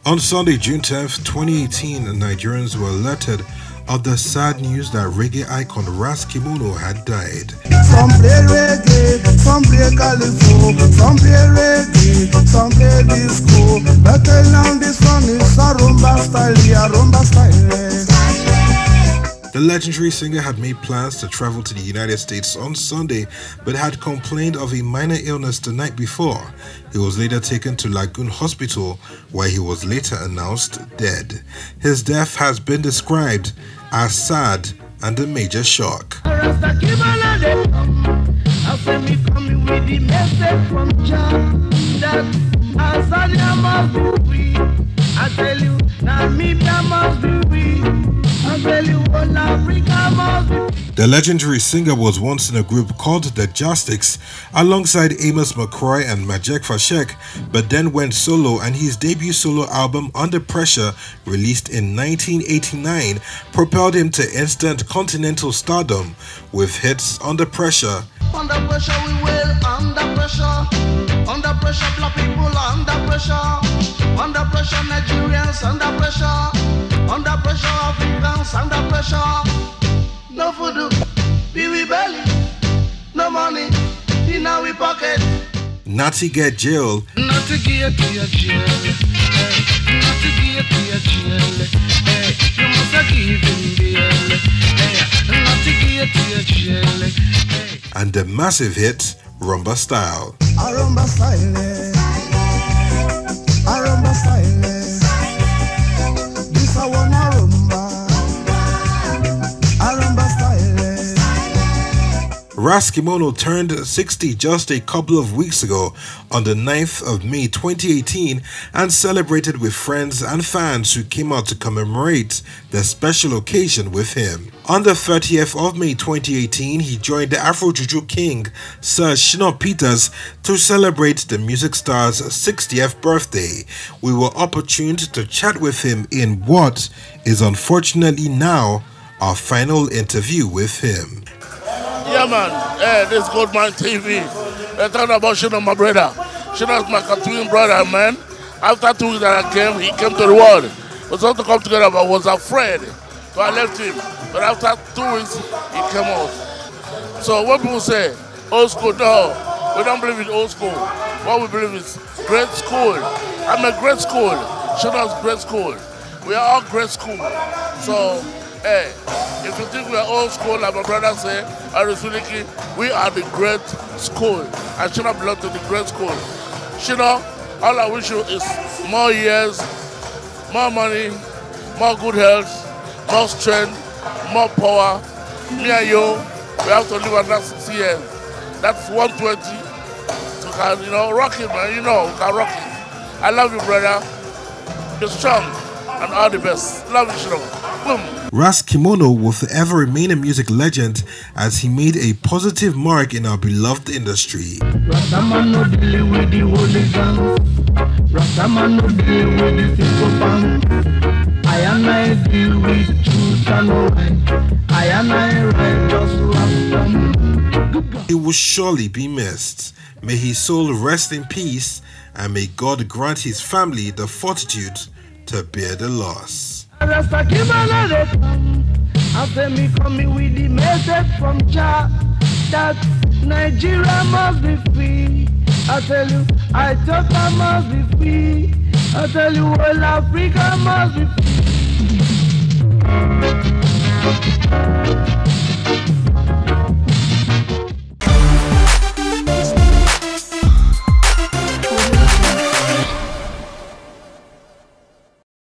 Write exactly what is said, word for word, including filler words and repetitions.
On Sunday, June tenth, twenty eighteen, Nigerians were alerted of the sad news that reggae icon Ras Kimono had died. Some play reggae, some play California, some play reggae, some play disco. But now this one is a rumba style, yeah, rumba style. The legendary singer had made plans to travel to the United States on Sunday, but had complained of a minor illness the night before. He was later taken to Lagoon Hospital, where he was later announced dead. His death has been described as sad and a major shock. The legendary singer was once in a group called the Jastics alongside Amos McCroy and Majek Fashek, but then went solo, and his debut solo album Under Pressure, released in nineteen eighty-nine, propelled him to instant continental stardom with hits Under Pressure, Under pressure we will, under pressure, under pressure black people, under pressure, under pressure Nigerians, under pressure, under pressure Africans, under pressure. No food, we we belly, no money in our pocket. Natty Get Jail, Natty Get Jail, Natty Get Jail, you must give him bail, Natty Get Jail, and the massive hit Rumba Style. A rumba style, a rumba style, this a one a rumba, a rumba style. Ras Kimono turned sixty just a couple of weeks ago on the ninth of May twenty eighteen and celebrated with friends and fans who came out to commemorate the special occasion with him. On the thirtieth of May twenty eighteen, he joined the Afro Juju King, Sir Shina Peters, to celebrate the music star's sixtieth birthday. We were opportuned to chat with him in what is unfortunately now our final interview with him. Yeah, man. Hey, this is Goldman T V. They're talking about Shina, my brother. Shina's my twin brother, man. After two weeks that I came, he came to the world. We were supposed to come together, but I was afraid. So I left him. But after two weeks, he came out. So what people say, old school, no. We don't believe in old school. What we believe is great school. I'm a great school. Shina's great school. We are all great school. So, hey, if you think we are old school, like my brother say, Arisuliki, we are the great school. And Shina belongs to the great school. Shina, all I wish you is more years, more money, more good health, more strength, more power. Me and you, we have to live another sixty years. That's one twenty. So can, you know, rock it, man. You know, we can rock it. I love you, brother. You're strong and all the best. Love you, Shina. Boom. Ras Kimono will forever remain a music legend as he made a positive mark in our beloved industry. Rastaman no deal with the hooligans. Rastaman no deal with the sycophants. I am I deal with truth and right. I am I righteous Rastaman. He will surely be missed. May his soul rest in peace, and may God grant his family the fortitude to bear the loss. Rasta Kimono they come. After me coming with the message from Jah that Nigeria must be free. I tell you, I thought I must be free. I tell you, all Africa must be free.